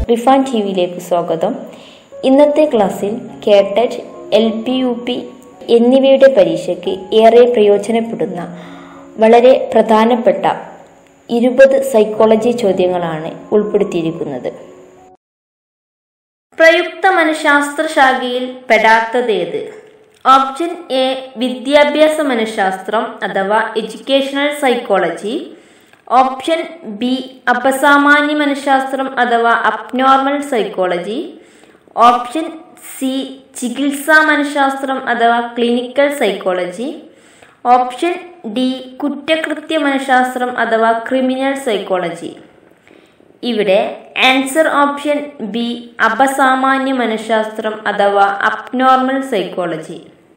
റിഫാൻ ടിവിയിലേക്ക് സ്വാഗതം. ഇന്നത്തെ ക്ലാസ്സിൽ K-TET, LPUP എന്നിവയുടെ പരീക്ഷയ്ക്ക് ഏറെ പ്രയോജനപ്പെടുന്ന വളരെ പ്രധാനപ്പെട്ട 20 സൈക്കോളജി ചോദ്യങ്ങളാണ് ഉൾപ്പെടുത്തിയിരിക്കുന്നത്. പ്രയുക്ത മനഃശാസ്ത്ര ശാഖയിൽ പെടാത്തതേത്? ഓപ്ഷൻ എ വിദ്യാഭ്യാസ മനഃശാസ്ത്രം അഥവാ എഡ്യൂക്കേഷണൽ സൈക്കോളജി. ഓപ്ഷൻ ബി അപസാമാന്യ മനഃശാസ്ത്രം അഥവാ അബ്നോർമൽ സൈക്കോളജി. ഓപ്ഷൻ സി ചികിത്സാ മനഃശാസ്ത്രം അഥവാ ക്ലിനിക്കൽ സൈക്കോളജി. ഓപ്ഷൻ ഡി കുറ്റകൃത്യ മനഃശാസ്ത്രം അഥവാ ക്രിമിനൽ സൈക്കോളജി. ഇവിടെ ആൻസർ ഓപ്ഷൻ ബി അപസാമാന്യ മനഃശാസ്ത്രം അഥവാ അബ്നോർമൽ സൈക്കോളജി.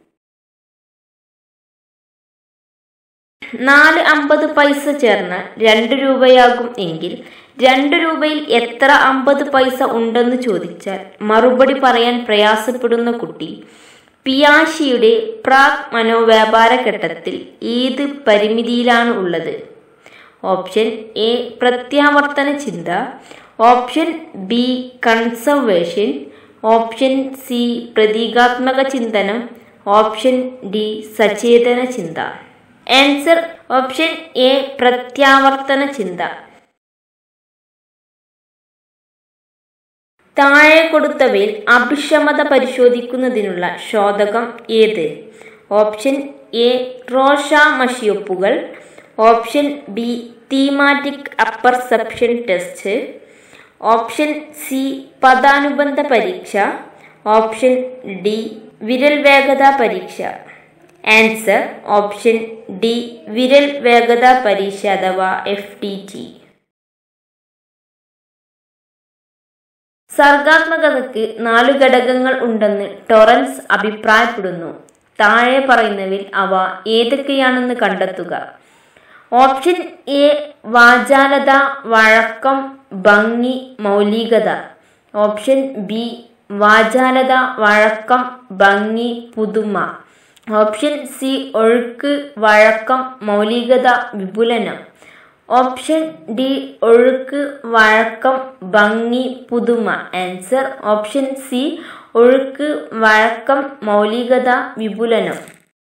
4.50 പൈസ ചേർന്ന് 2 രൂപയാകും എങ്കിൽ 2 രൂപയിൽ എത്ര 50 പൈസ ഉണ്ടെന്ന് ചോദിച്ചാൽ മറുപടി പറയാൻ പ്രയാസപ്പെടുന്ന കുട്ടി പിയാഷെയുടെ പ്രാഗ് മനോവ്യാപാര ഘട്ടത്തിൽ ഏത് പരിമിതിയിലാണ് ഉള്ളത്? ഓപ്ഷൻ എ പ്രത്യാവർത്തന ചിന്ത. Option B conservation. Option C പ്രതീകാത്മക ചിന്തനം. ഓപ്ഷൻ ഡി സചേതന ചിന്ത. ആൻസർ ഓപ്ഷൻ എ പ്രത്യാവർത്തന ചിന്ത. താഴെ കൊടുത്തവയിൽ അഭിക്ഷമത പരിശോധിക്കുന്നതിനുള്ള ശോധകം ഏത്? ഓപ്ഷൻ എ റോഷ മഷിയൊപ്പുകൾ. Option B thematic apperception test. Option C പദാനുബന്ധ പരീക്ഷ. ഓപ്ഷൻ ഡി വിരൽ വേഗത പരീക്ഷ. ആൻസർ ഓപ്ഷൻ ഡി വിരൽ വേഗത പരീക്ഷ അഥവാ FTT. സർഗാത്മകതയ്ക്ക് 4 ഘടകങ്ങൾ ഉണ്ടെന്ന് ടോറൻസ് അഭിപ്രായപ്പെടുന്നു. താഴെ പറയുന്നവയിൽ അവ ഏതൊക്കെയാണെന്ന് കണ്ടെത്തുക. ഓപ്ഷൻ എ വാചാലത, വഴക്കം, ഭംഗി, മൗലികത. ഓപ്ഷൻ ബി വാചാലത, വഴക്കം, ഭംഗി, പുതുമ. ഓപ്ഷൻ സി ഒഴുക്ക്, വഴക്കം, മൗലികത, വിപുലനം. ഓപ്ഷൻ ഡി ഒഴുക്ക്, വഴക്കം, ഭംഗി, പുതുമ. ആൻസർ ഓപ്ഷൻ സി ഒഴുക്ക്, വഴക്കം, മൗലികത, വിപുലനം.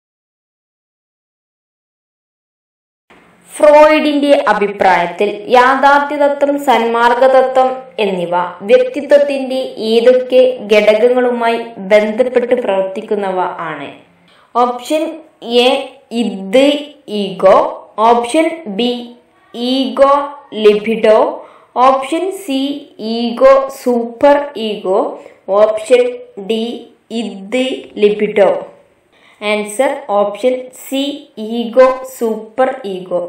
ഫ്രോയിഡിന്റെ അഭിപ്രായത്തിൽ യാഥാർത്ഥ്യതത്വം, സന്മാർഗതത്വം എന്നിവ വ്യക്തിത്വത്തിന്റെ ഏതൊക്കെ ഘടകങ്ങളുമായി ബന്ധപ്പെട്ട് പ്രവർത്തിക്കുന്നവ ആണ്? Option A id, ego. Option B ego, libido. Option C ego, super ego. Option D id, libido. Answer option C ego, super ego.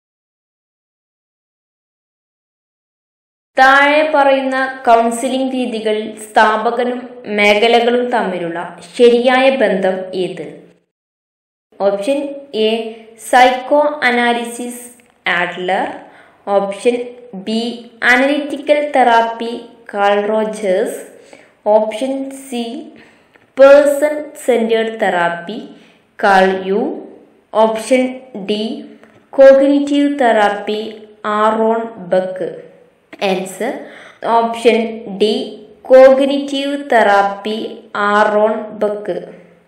താഴെ പറയുന്ന കൗൺസിലിംഗ് രീതികളിൽ സ്ഥാപകനും മേഖലകളും തമ്മിലുള്ള ശരിയായ ബന്ധം ഏത്? Option A psycho analysis, Adler. Option B analytical therapy, Carl Rogers. Option C person centred therapy, Carl യു. Option D cognitive therapy, Aaron Beck. Answer option D cognitive therapy, Aaron Beck.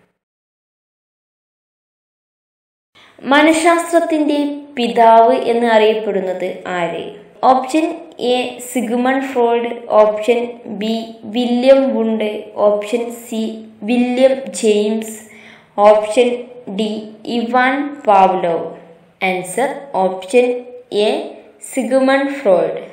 മനഃശാസ്ത്രത്തിന്റെ പിതാവ് എന്ന് അറിയപ്പെടുന്നത് ആര്? Option A Sigmund Freud. Option B William Wundt. Option C William James. Option D Ivan Pavlov. Answer option A Sigmund Freud.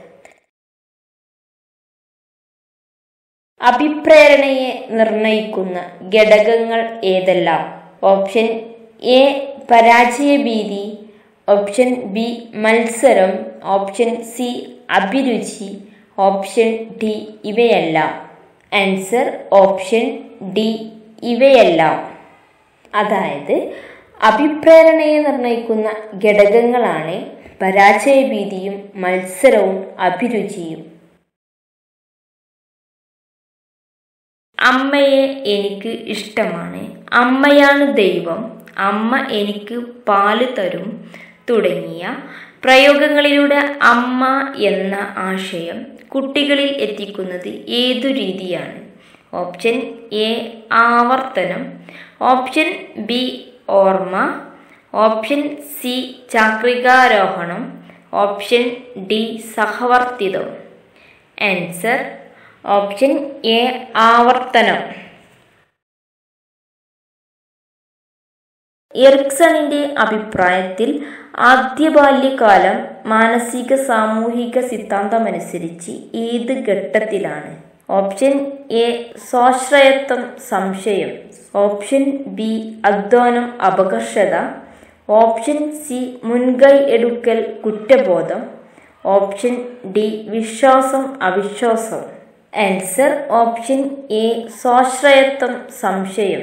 അഭിപ്രേരണയെ നിർണയിക്കുന്ന ഘടകങ്ങൾ ഏതെല്ലാം? Option A പരാജയഭീതി. ഓപ്ഷൻ ബി മത്സരം. ഓപ്ഷൻ സി അഭിരുചി. ഓപ്ഷൻ ഡി ഇവയെല്ലാം. ആൻസർ ഓപ്ഷൻ ഡി ഇവയെല്ലാം. അതായത് അഭിപ്രേരണയെ നിർണയിക്കുന്ന ഘടകങ്ങളാണ് പരാജയഭീതിയും മത്സരവും അഭിരുചിയും. അമ്മയെ എനിക്ക് ഇഷ്ടമാണ്. അമ്മയാണ് ദൈവം. അമ്മ എനിക്ക് പാല് തരും. തുടങ്ങിയ പ്രയോഗങ്ങളിലൂടെ അമ്മ എന്ന ആശയം കുട്ടികളിൽ എത്തിക്കുന്നത് ഏതു രീതിയാണ്? ഓപ്ഷൻ എ ആവർത്തനം, ഓപ്ഷൻ ബി ഓർമ്മ, ഓപ്ഷൻ സി ചാക്രികാരോഹണം, ഓപ്ഷൻ ഡി സഹവർത്തിതം. ആൻസർ ഓപ്ഷൻ എ ആവർത്തനം. എറിക്സണിന്റെ അഭിപ്രായത്തിൽ ആദ്യ ബാല്യകാലം മാനസിക സാമൂഹിക സിദ്ധാന്തമനുസരിച്ച് ഏത് ഘട്ടത്തിലാണ്? ഓപ്ഷൻ എ സ്വാശ്രയത്വം സംശയം, ഓപ്ഷൻ ബി അധ്വാനം അപകർഷത, ഓപ്ഷൻ സി മുൻകൈ എടുക്കൽ കുറ്റബോധം, ഓപ്ഷൻ ഡി വിശ്വാസം അവിശ്വാസം. ആൻസർ ഓപ്ഷൻ എ സ്വാശ്രയത്വം സംശയം.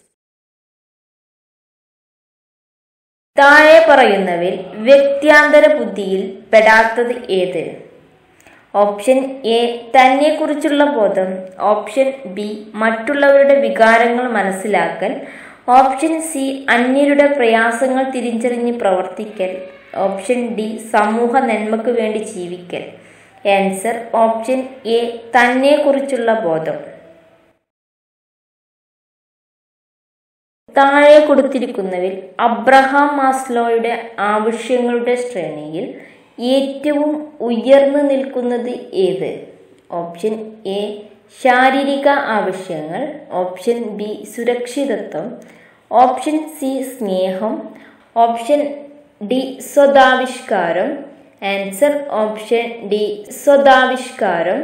താഴെ പറയുന്നവയിൽ വ്യക്ത്യാന്തര ബുദ്ധിയിൽ പെടാത്തത് ഏത്? ഓപ്ഷൻ എ തന്നെക്കുറിച്ചുള്ള ബോധം, ഓപ്ഷൻ ബി മറ്റുള്ളവരുടെ വികാരങ്ങൾ മനസ്സിലാക്കൽ, ഓപ്ഷൻ സി അന്യരുടെ പ്രയാസങ്ങൾ തിരിച്ചറിഞ്ഞ് പ്രവർത്തിക്കൽ, ഓപ്ഷൻ ഡി സമൂഹ നന്മയ്ക്ക് വേണ്ടി ജീവിക്കൽ. ആൻസർ ഓപ്ഷൻ എ തന്നെക്കുറിച്ചുള്ള ബോധം. താഴെ കൊടുത്തിരിക്കുന്നതിൽ അബ്രഹാം മാസ്ലോയുടെ ആവശ്യങ്ങളുടെ ശ്രേണിയിൽ ഏറ്റവും ഉയർന്നു നിൽക്കുന്നത് ഏത്? ഓപ്ഷൻ എ ശാരീരിക ആവശ്യങ്ങൾ, ഓപ്ഷൻ ബി സുരക്ഷിതത്വം, ഓപ്ഷൻ സി സ്നേഹം, ഓപ്ഷൻ ഡി സ്വതാവിഷ്കാരം. ആൻസർ ഓപ്ഷൻ ഡി സ്വതാവിഷ്കാരം.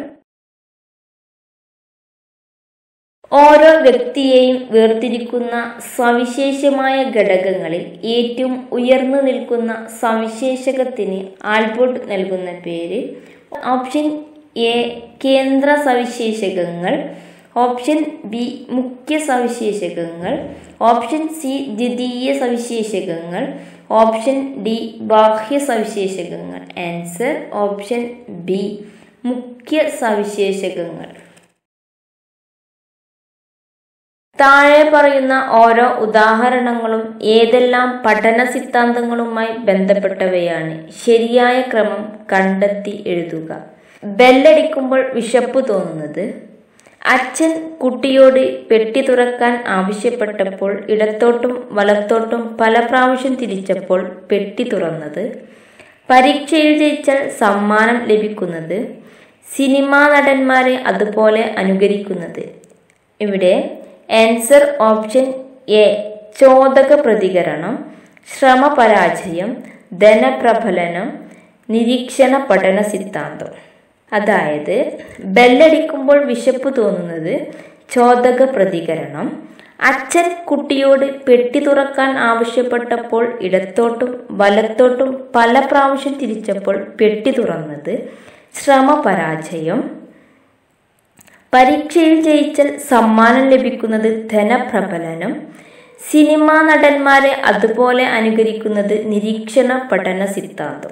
ഓരോ വ്യക്തിയെയും വേർതിരിക്കുന്ന സവിശേഷമായ ഘടകങ്ങളിൽ ഏറ്റവും ഉയർന്നു നിൽക്കുന്ന സവിശേഷകത്തിന് ആൽബർട്ട് നൽകുന്ന പേര്? ഓപ്ഷൻ എ കേന്ദ്ര സവിശേഷകങ്ങൾ, ഓപ്ഷൻ ബി മുഖ്യ സവിശേഷകങ്ങൾ, ഓപ്ഷൻ സി ദ്വിതീയ സവിശേഷകങ്ങൾ, ഓപ്ഷൻ ഡി ബാഹ്യ സവിശേഷകങ്ങൾ. ആൻസർ ഓപ്ഷൻ ബി മുഖ്യ സവിശേഷകങ്ങൾ. താഴെ പറയുന്ന ഓരോ ഉദാഹരണങ്ങളും ഏതെല്ലാം പഠന സിദ്ധാന്തങ്ങളുമായി ബന്ധപ്പെട്ടവയാണ്? ശരിയായ ക്രമം കണ്ടെത്തി എഴുതുക. ബെല്ലടിക്കുമ്പോൾ വിശപ്പ് തോന്നുന്നത്. അച്ഛൻ കുട്ടിയോട് പെട്ടി തുറക്കാൻ ആവശ്യപ്പെട്ടപ്പോൾ ഇടത്തോട്ടും വലത്തോട്ടും പല പ്രാവശ്യം തിരിച്ചപ്പോൾ പെട്ടി തുറന്നത്. പരീക്ഷയിൽ ജയിച്ചാൽ സമ്മാനം ലഭിക്കുന്നത്. സിനിമാ നടന്മാരെ അതുപോലെ അനുകരിക്കുന്നത്. ഇവിടെ ആൻസർ ഓപ്ഷൻ എ ചോദക പ്രതികരണം, ശ്രമപരാജയം, ധനപ്രബലനം, നിരീക്ഷണ പഠന സിദ്ധാന്തം. അതായത് ബെല്ലടിക്കുമ്പോൾ വിശപ്പ് തോന്നുന്നത് ചോദക പ്രതികരണം, അച്ഛൻ കുട്ടിയോട് പെട്ടി തുറക്കാൻ ആവശ്യപ്പെട്ടപ്പോൾ ഇടത്തോട്ടും വലത്തോട്ടും പല പ്രാവശ്യം തിരിച്ചപ്പോൾ പെട്ടി തുറന്നത്, ശ്രമപരാജയം, പരീക്ഷയിൽ ജയിച്ചാൽ സമ്മാനം ലഭിക്കുന്നത് ധനപ്രബലനം, സിനിമാ നടന്മാരെ അതുപോലെ അനുകരിക്കുന്നത്, നിരീക്ഷണ പഠന സിദ്ധാന്തം.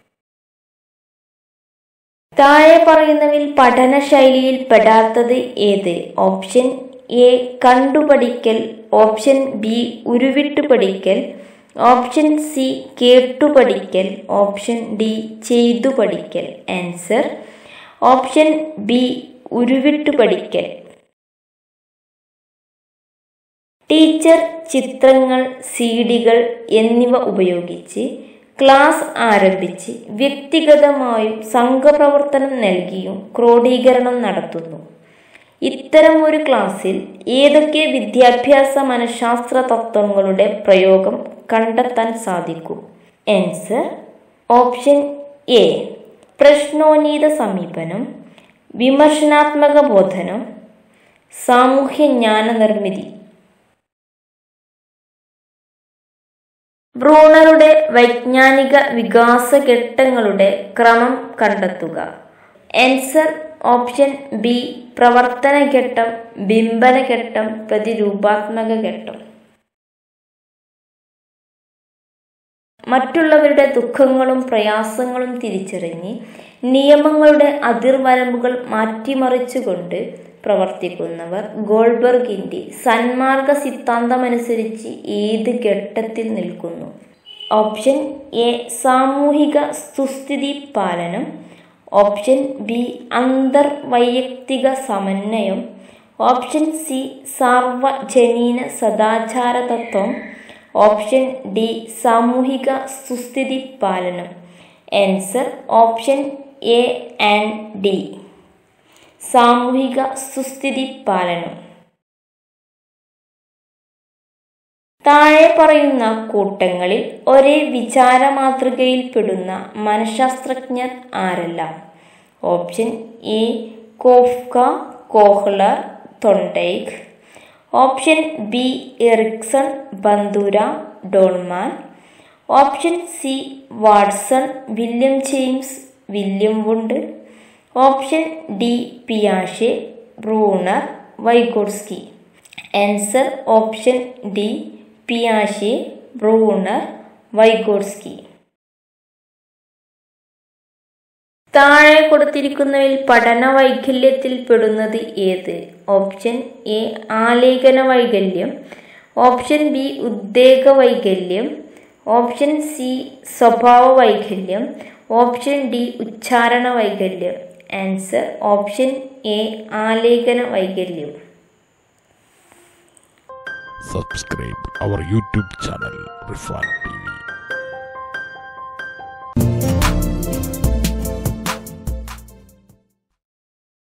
താഴെ പറയുന്നവയിൽ പഠനശൈലിയിൽ പെടാത്തത് ഏത്? ഓപ്ഷൻ എ കണ്ടുപഠിക്കൽ, ഓപ്ഷൻ ബി ഉരുവിട്ടു പഠിക്കൽ, ഓപ്ഷൻ സി കേട്ടുപഠിക്കൽ, ഓപ്ഷൻ ഡി ചെയ്തു പഠിക്കൽ. ആൻസർ ഓപ്ഷൻ ബി ഉരുവിട്ടു പഠിക്കൽ. ടീച്ചർ ചിത്രങ്ങൾ, സീഡികൾ എന്നിവ ഉപയോഗിച്ച് ക്ലാസ് ആരംഭിച്ച് വ്യക്തിഗതമായും സംഘപ്രവർത്തനം നൽകിയും ക്രോഡീകരണം നടത്തുന്നു. ഇത്തരം ഒരു ക്ലാസ്സിൽ ഏതൊക്കെ വിദ്യാഭ്യാസ മനഃശാസ്ത്ര തത്വങ്ങളുടെ പ്രയോഗം കണ്ടെത്താൻ സാധിക്കും? ആൻസർ ഓപ്ഷൻ എ പ്രശ്നോന്നത സമീപനം, വിമർശനാത്മക ബോധനം, സാമൂഹ്യജ്ഞാന നിർമ്മിതി. ബ്രൂണറുടെ വൈജ്ഞാനിക വികാസഘട്ടങ്ങളുടെ ക്രമം കണ്ടെത്തുക. ആൻസർ ഓപ്ഷൻ ബി പ്രവർത്തനഘട്ടം, ബിംബനഘട്ടം, പ്രതിരൂപാത്മക ഘട്ടം. മറ്റുള്ളവരുടെ ദുഃഖങ്ങളും പ്രയാസങ്ങളും തിരിച്ചറിഞ്ഞ് നിയമങ്ങളുടെ അതിർവരമ്പുകൾ മാറ്റിമറിച്ചുകൊണ്ട് പ്രവർത്തിക്കുന്നവർ ഗോൾബർഗിന്റെ സന്മാർഗ സിദ്ധാന്തമനുസരിച്ച് ഏത് ഘട്ടത്തിൽ നിൽക്കുന്നു? ഓപ്ഷൻ എ സാമൂഹിക സുസ്ഥിതി പാലനം, ഓപ്ഷൻ ബി അന്തർവൈയക്തിക സമന്വയം, ഓപ്ഷൻ സി സാർവജനീന സദാചാര തത്വം, ഓപ്ഷൻ ഡി സാമൂഹിക സുസ്ഥിതി പാലനം. Answer option A and D, സാമൂഹിക സുസ്ഥിതി പാലനം. താഴെ പറയുന്ന കൂട്ടങ്ങളിൽ ഒരേ വിചാര മാതൃകയിൽപ്പെടുന്ന മനഃശാസ്ത്രജ്ഞർ ആരെല്ലാം? Option A കോഫ്ക, Kohler, തൊണ്ടൈക്ക്, option B Ericsson, Bandura, ഡോൾമാൻ, option C Watson, William James, William Wundt, option D പിയാഷെ, Bruner, Vygotsky. Answer option D പിയാഷെ, Bruner, Vygotsky. താഴെ കൊടുത്തിരിക്കുന്നവയിൽ പഠന വൈകല്യത്തിൽ പെടുന്നത് ഏത്? ഓപ്ഷൻ എ ആലേഖന വൈകല്യം, ഓപ്ഷൻ ബി ഉദ്വേഗ വൈകല്യം, ഓപ്ഷൻ സി സ്വഭാവ വൈകല്യം, ഓപ്ഷൻ ഡി ഉച്ചാരണ വൈകല്യം. ആൻസർ ഓപ്ഷൻ എ ആലേഖന വൈകല്യം. Subscribe our YouTube channel Rifan TV.